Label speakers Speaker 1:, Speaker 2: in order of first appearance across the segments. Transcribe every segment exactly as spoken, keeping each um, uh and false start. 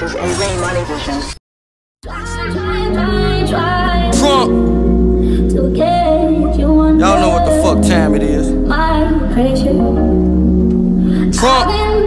Speaker 1: This is insane money vision.
Speaker 2: Trump. Y'all know what the fuck time it is. Trump.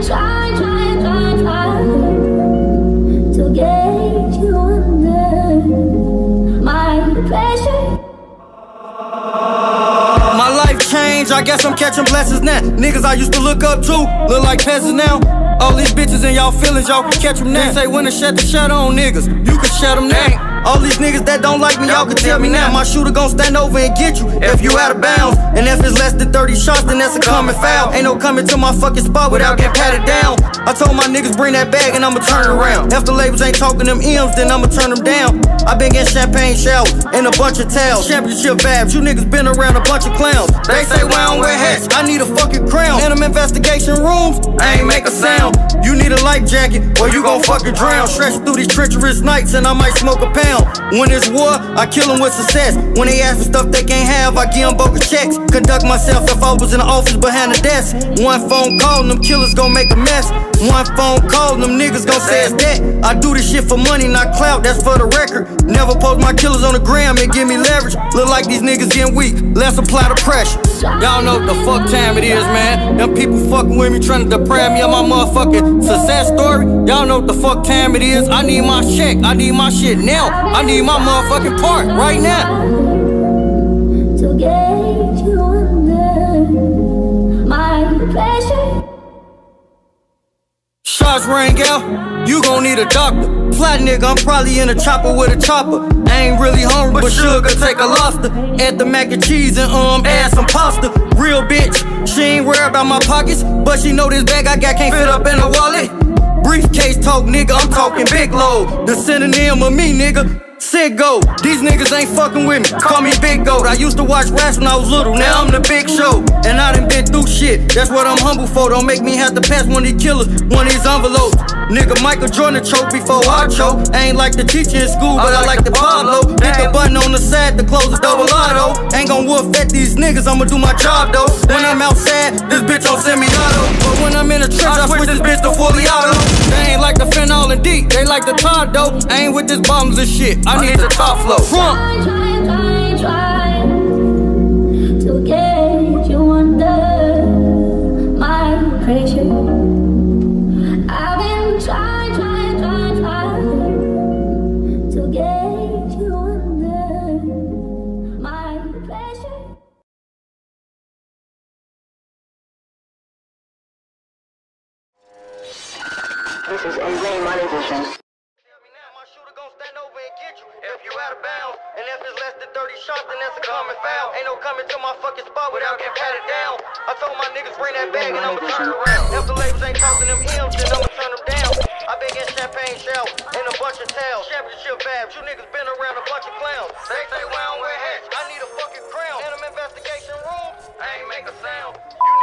Speaker 2: My life changed, I guess I'm catching blessings now. Niggas I used to look up to, look like peasants now. All these bitches in y'all feelings, y'all can catch them now. They say when to shut the shut on niggas, you can shut them now. All these niggas that don't like me, y'all can tell me now. My shooter gon' stand over and get you if you out of bounds. And if it's less than thirty shots, then that's a common foul. Ain't no coming to my fucking spot without getting patted down. I told my niggas bring that bag and I'ma turn it around. If the labels ain't talking them M's, then I'ma turn them down. I been getting champagne showers and a bunch of towels. Championship vibes, you niggas been around a bunch of clowns. They say why I don't wear hats, I need a fucking crown. In them investigation rooms, I ain't make a sound. You need a life jacket or you gon' fucking drown. Stretch through these treacherous nights and I might smoke a pound. When it's war, I kill them with success. When they ask for stuff they can't have, I give them bogus checks. Conduct myself if I was in the office behind the desk. One phone call and them killers gon' make a mess. One phone call and them niggas gon' say it's that. I do this shit for money, not clout, that's for the record. Never post my killers on the gram and give me leverage. Look like these niggas getting weak, let's apply the pressure. Y'all know what the fuck time it is, man. Them people fucking with me, trying to deprive me of my motherfucking success story. Y'all know what the fuck time it is. I need my check, I need my shit now. I need my motherfucking part right now.
Speaker 3: To get you under my pressure.
Speaker 2: Shots rang out, you gon' need a doctor. Fly nigga, I'm probably in a chopper with a chopper. I ain't really hungry, but sugar take a lobster. Add the mac and cheese and um, add some pasta. Real bitch, she ain't worried about my pockets, but she know this bag I got can't fit up in a wallet. Briefcase talk, nigga, I'm talking big load. The synonym of me, nigga. Sick goat, these niggas ain't fucking with me. Call me Big Goat. I used to watch raps when I was little, now I'm the big show. And I done been through shit, that's what I'm humble for. Don't make me have to pass one of these killers, one of these envelopes. Nigga, Michael Jordan choke before I choke. I ain't like the teacher in school, but I like the Pablo. Hit the button on the side to close the double auto. Ain't gon' woof at these niggas, I'ma do my job though. When I'm outside, this bitch on semi-auto. But when I'm in the trench, I switch this bitch to fully auto. They ain't like the phenol and D, they like the Todd though. I ain't with this bombs and shit, I need the top flow. Trump.
Speaker 3: Try, try, try to get you under my pressure. I've been trying, trying, trying, trying to get you under my pressure.
Speaker 1: This is insane money vision.
Speaker 2: If you out of bounds, and if it's less than thirty shots, then that's a common foul. Ain't no coming to my fucking spot without getting patted down. I told my niggas bring that bag and I'ma turn it around. If the labels ain't talking them M's, then I'ma turn them down. I been getting champagne showers and a bunch of towels. Championship vibes, you niggas been around a bunch of clowns. They say why I don't wear hats, I need a fucking crown. In them investigation rooms, I ain't make a sound. You